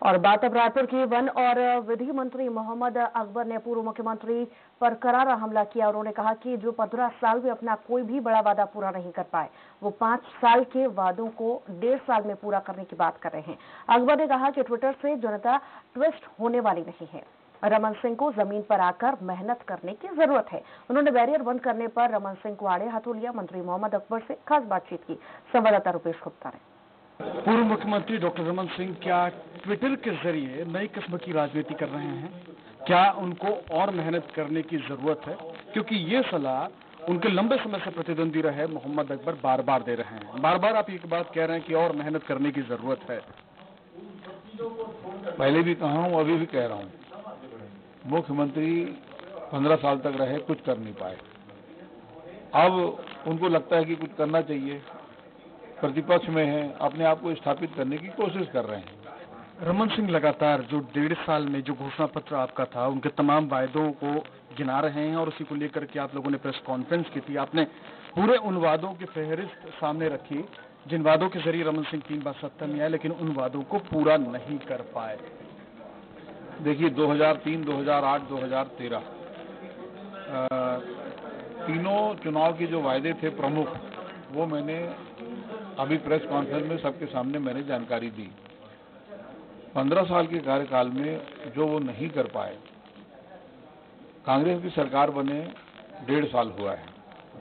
और बात अब रायपुर की वन और विधि मंत्री मोहम्मद अकबर ने पूर्व मुख्यमंत्री पर करारा हमला किया। उन्होंने कहा कि जो 15 साल में अपना कोई भी बड़ा वादा पूरा नहीं कर पाए, वो 5 साल के वादों को 1.5 साल में पूरा करने की बात कर रहे हैं। अकबर ने कहा कि ट्विटर से जनता ट्विस्ट होने वाली नहीं है। रमन सिंह को जमीन पर आकर मेहनत करने की जरूरत है। उन्होंने बैरियर बंद करने पर रमन सिंह को आड़े हाथों लिया। मंत्री मोहम्मद अकबर से खास बातचीत की। संवाददाता रुपेश गुप्ता ने। पूर्व मुख्यमंत्री डॉक्टर रमन सिंह क्या ट्विटर के जरिए नई किस्म की राजनीति कर रहे हैं? क्या उनको और मेहनत करने की जरूरत है? क्योंकि ये सलाह उनके लंबे समय से प्रतिद्वंदी रहे मोहम्मद अकबर बार बार दे रहे हैं। बार बार आप एक बात कह रहे हैं कि और मेहनत करने की जरूरत है। पहले भी कहा हूं, अभी भी कह रहा हूं, मुख्यमंत्री 15 साल तक रहे, कुछ कर नहीं पाए। अब उनको लगता है कि कुछ करना चाहिए, प्रतिपक्ष में है, अपने आप को स्थापित करने की कोशिश कर रहे हैं। रमन सिंह लगातार जो 1.5 साल में जो घोषणा पत्र आपका था, उनके तमाम वायदों को गिना रहे हैं और उसी को लेकर के आप लोगों ने प्रेस कॉन्फ्रेंस की थी। आपने पूरे उन वादों की फहरिस्त सामने रखी जिन वादों के जरिए रमन सिंह 3 बार सत्ता में आए, लेकिन उन वादों को पूरा नहीं कर पाए। देखिए, 2003, 2008, 2013 तीनों चुनाव के जो वायदे थे प्रमुख, वो मैंने अभी प्रेस कॉन्फ्रेंस में सबके सामने मैंने जानकारी दी। 15 साल के कार्यकाल में जो वो नहीं कर पाए, कांग्रेस की सरकार बने 1.5 साल हुआ है।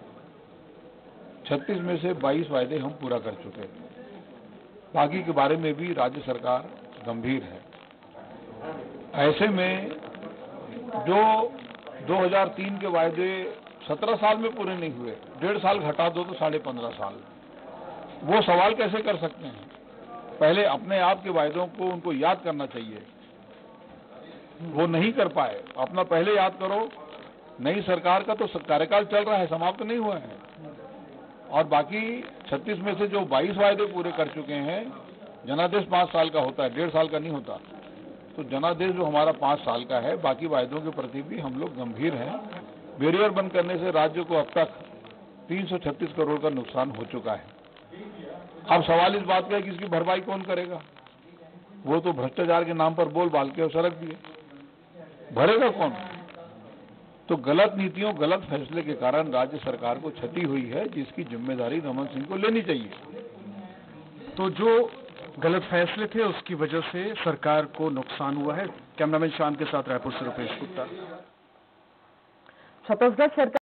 36 में से 22 वायदे हम पूरा कर चुके। बाकी के बारे में भी राज्य सरकार गंभीर है। ऐसे में जो 2003 के वायदे 17 साल में पूरे नहीं हुए, 1.5 साल घटा दो तो 15.5 साल, वो सवाल कैसे कर सकते हैं? पहले अपने आप के वायदों को उनको याद करना चाहिए। वो नहीं कर पाए, अपना पहले याद करो। नई सरकार का तो कार्यकाल चल रहा है, समाप्त नहीं हुआ है। और बाकी 36 में से जो 22 वायदे पूरे कर चुके हैं, जनादेश 5 साल का होता है, 1.5 साल का नहीं होता। तो जनादेश जो हमारा 5 साल का है, बाकी वायदों के प्रति भी हम लोग गंभीर हैं। बैरियर बंद करने से राज्य को अब तक 336 करोड़ का नुकसान हो चुका है। अब सवाल इस बात का है कि इसकी भरपाई कौन करेगा? वो तो भ्रष्टाचार के नाम पर बोल बाल के और सड़क दिए, भरेगा कौन? तो गलत नीतियों, गलत फैसले के कारण राज्य सरकार को क्षति हुई है, जिसकी जिम्मेदारी रमन सिंह को लेनी चाहिए। तो जो गलत फैसले थे उसकी वजह से सरकार को नुकसान हुआ है। कैमरामैन शाम के साथ रायपुर से रुपेश गुप्ता। छत्तीसगढ़ सरकार